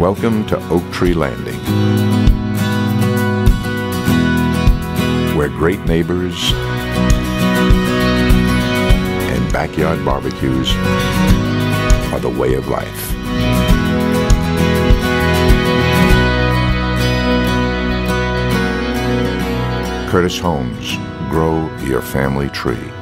Welcome to Oak Tree Landing, where great neighbors and backyard barbecues are the way of life. Curtis Homes, grow your family tree.